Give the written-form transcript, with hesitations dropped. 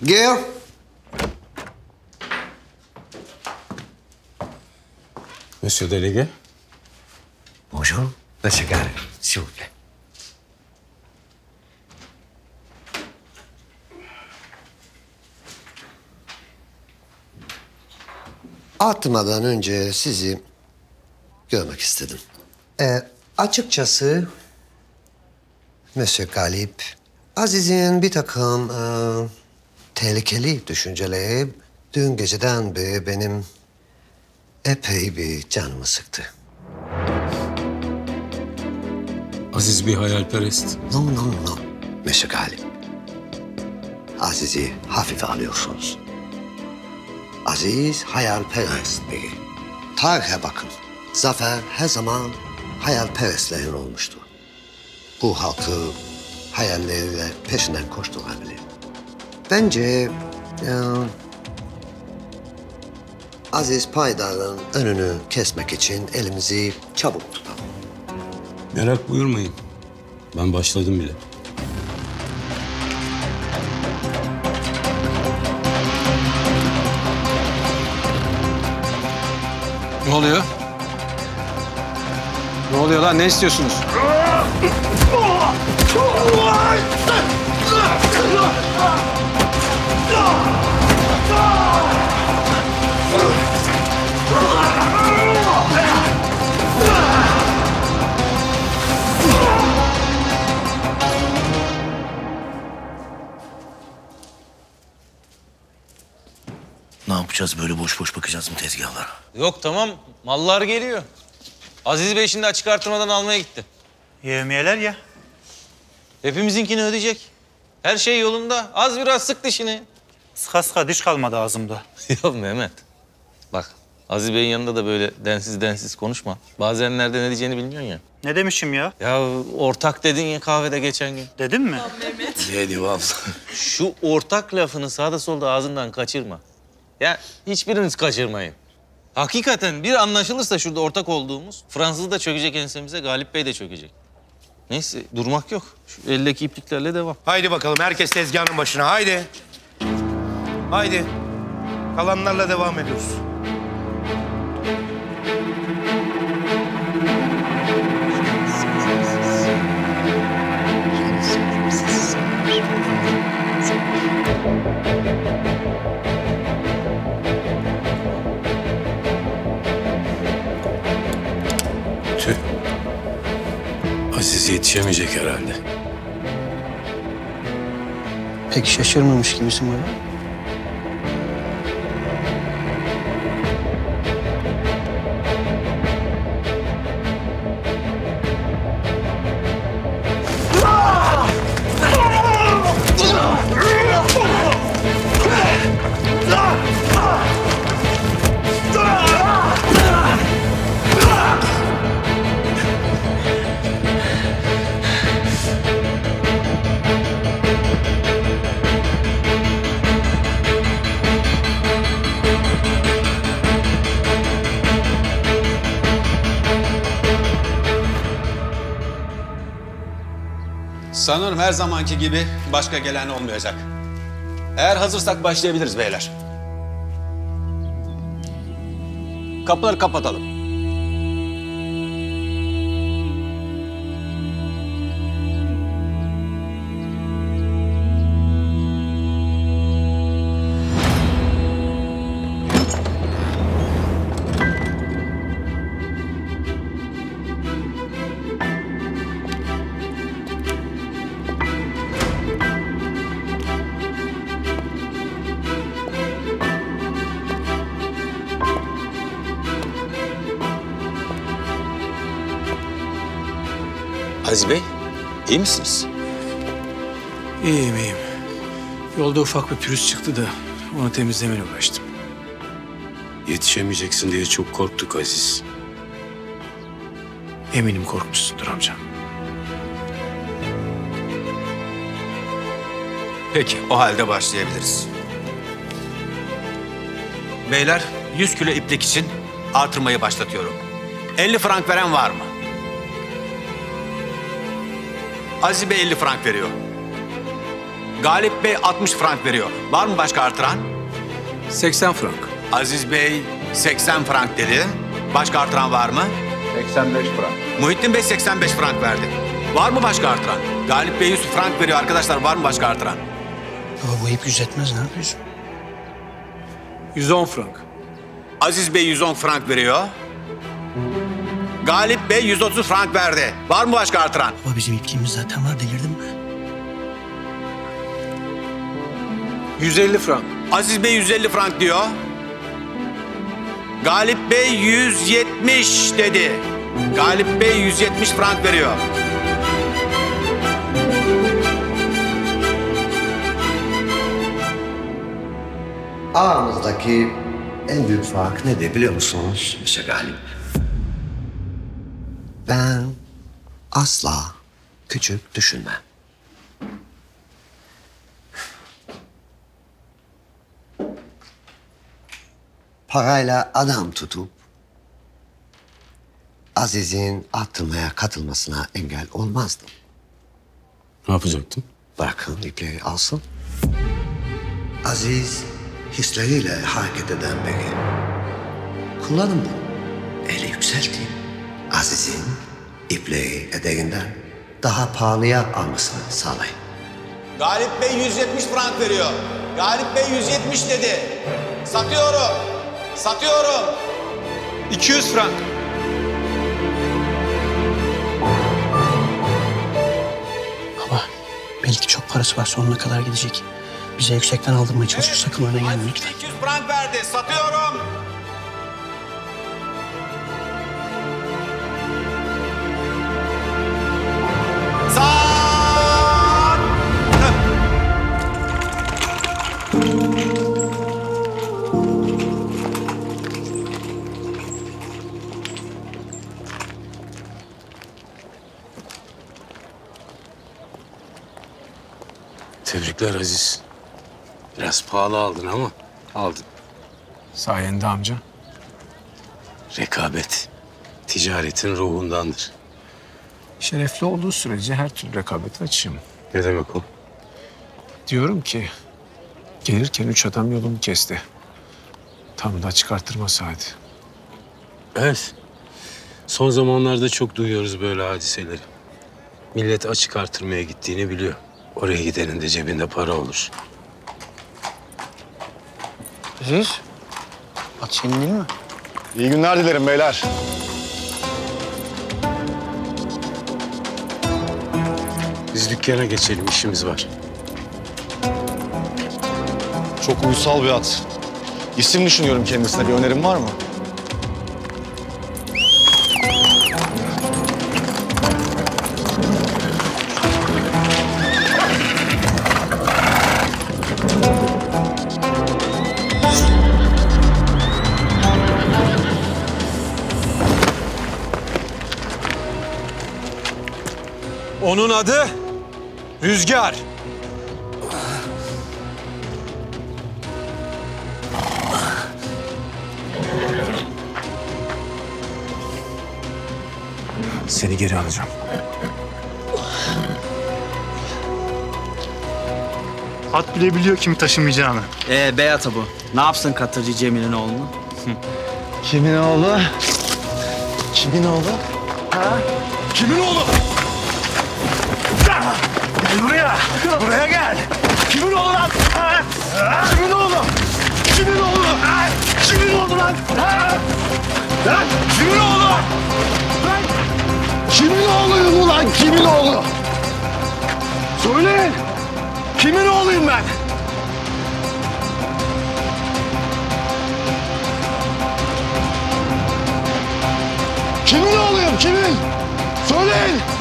Gel. Monsieur Délégué. Bonjour, Monsieur Gare, s'il vous plaît. Atmadan önce sizi görmek istedim. Açıkçası Monsieur Galip, Aziz'in bir takım tehlikeli düşünceleri dün geceden beri benim epey bir canımı sıktı. Aziz bir hayalperest. No. Monsieur Galip. Aziz'i hafife alıyorsunuz. Aziz hayalperest biri. Tarihe bakın. Zafer her zaman hayalperestlerin olmuştu. Bu halkı hayalleriyle peşinden koşturabilir. Bence Aziz Paydar'ın önünü kesmek için elimizi çabuk tutalım. Merak buyurmayın. Ben başladım bile. Ne oluyor? Ne oluyor lan? Ne istiyorsunuz? Ne yapacağız böyle boş boş bakacağız mı tezgahlara? Yok tamam, mallar geliyor. Aziz Bey şimdi açık artırmadan almaya gitti. Yevmiyeler ya. Hepimizinkini ödeyecek. Her şey yolunda. Az biraz sık dişini. Sıka sıka diş kalmadı ağzımda. Ya Mehmet, bak Aziz Bey'in yanında da böyle densiz konuşma. Bazen nerede ne diyeceğini bilmiyorsun ya. Ne demişim ya? Ya ortak dedin ya kahvede geçen gün. Dedim mi? Dedi vallahi. Şu ortak lafını sağda solda ağzından kaçırma. Ya hiçbiriniz kaçırmayın. Hakikaten bir anlaşılırsa şurada ortak olduğumuz, Fransız da çökecek ensemize, Galip Bey de çökecek. Neyse durmak yok. Şu eldeki ipliklerle devam. Haydi bakalım herkes tezgahının başına haydi. Haydi. Kalanlarla devam ediyoruz. Tüh. Aziz yetişemeyecek herhalde. Pek şaşırmamış gibisin bana. Sanırım her zamanki gibi başka gelen olmayacak. Eğer hazırsak başlayabiliriz beyler. Kapıları kapatalım. Aziz Bey, iyi misiniz? İyiyim. Yolda ufak bir pürüz çıktı da onu temizlemeye uğraştım. Yetişemeyeceksin diye çok korktuk Aziz. Eminim korkmuşsundur amcam. Peki, o halde başlayabiliriz. Beyler, 100 kilo iplik için artırmayı başlatıyorum. 50 frank veren var mı? Aziz Bey 50 frank veriyor. Galip Bey 60 frank veriyor. Var mı başka artıran? 80 frank. Aziz Bey 80 frank dedi. Başka artıran var mı? 85 frank. Muhittin Bey 85 frank verdi. Var mı başka artıran? Galip Bey 100 frank veriyor arkadaşlar. Var mı başka artıran? Baba bu hep yüz etmez, ne yapıyorsun? 110 frank. Aziz Bey 110 frank veriyor. Galip Bey 130 frank verdi. Var mı başka artıran? Baba bizim ipliğimiz zaten var, delirdin mi? 150 frank. Aziz Bey 150 frank diyor. Galip Bey 170 dedi. Galip Bey 170 frank veriyor. Aramızdaki en büyük fark nedir biliyor musunuz Mr. Galip? Ben asla küçük düşünmem. Parayla adam tutup Aziz'in attırmaya katılmasına engel olmazdım. Ne yapacaktın? Bırakın ipliği alsın. Aziz hisleriyle hareket eden biri. Kullanın bunu. Eli yükseltin. Aziz'in ipliği ederinden daha pahalıya almasını sağlayın. Galip Bey 170 frank veriyor. Galip Bey 170 dedi. Satıyorum. Satıyorum. 200 frank. Baba belki çok parası var, sonuna kadar gidecek. Bize yüksekten aldırmaya çalışıyor, sakın öne gelme lütfen. 200 frank verdi. Satıyorum. Tebrikler Aziz. Biraz pahalı aldın ama aldın. Sayende amca. Rekabet ticaretin ruhundandır. Şerefli olduğu sürece her türlü rekabete açığım. Ne demek o? Diyorum ki gelirken 3 adam yolumu kesti. Tam da çıkarttırma saati. Evet. Son zamanlarda çok duyuyoruz böyle hadiseleri. Millet açık artırmaya gittiğini biliyor. Oraya gidenin de cebinde para olur. Aziz, at senin değil mi? İyi günler dilerim beyler. Biz dükkana geçelim, işimiz var. Çok uysal bir at. İsim düşünüyorum kendisine. Bir önerim var mı? Onun adı Rüzgar. Seni geri alacağım. At bile biliyor kimi taşımayacağını. Beata bu. Ne yapsın Katırcı Cemil'in oğlunu? Kimin oğlu? Kimin oğlu? Ha? Kimin oğlu? Gel buraya. Buraya gel. Kimin oğlu lan? Ha? Kimin oğlu? Kimin oğlu? Ha? Kimin oğlu lan? Ha? Lan kimin oğlu? Lan kimin oğluyum ulan? Kimin oğlu? Söyleyin. Kimin oğluyum ben? Kimin oğluyum? Kimin? Söyleyin.